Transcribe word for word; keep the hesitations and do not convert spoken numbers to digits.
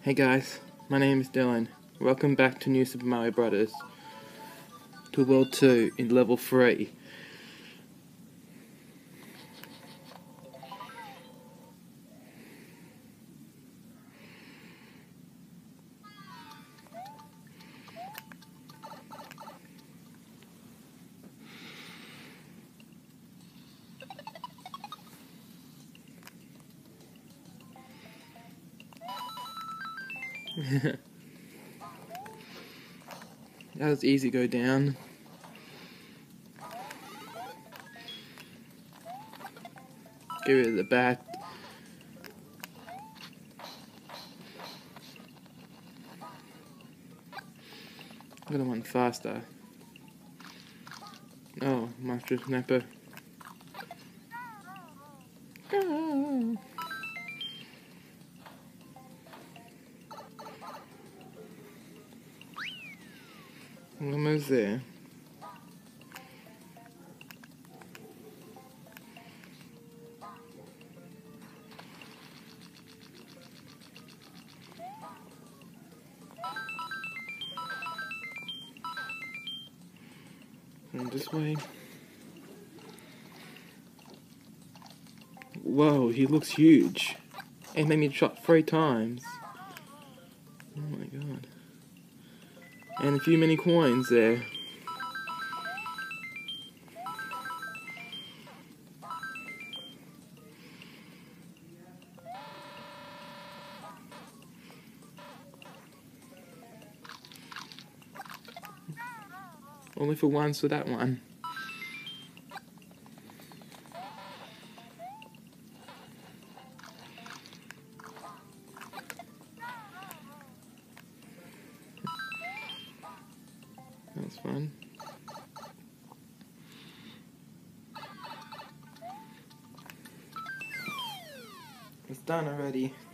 Hey guys, my name is Dylan. Welcome back to New Super Mario Brothers. To World two in Level three. That was easy go down. Get rid of the bat. Got one faster. Oh, Master Snapper. Ah. Almost there. And this way. Whoa, he looks huge. He made me shot three times. Oh my god. And a few mini coins there. Only for once for that one. That was fun. It's done already.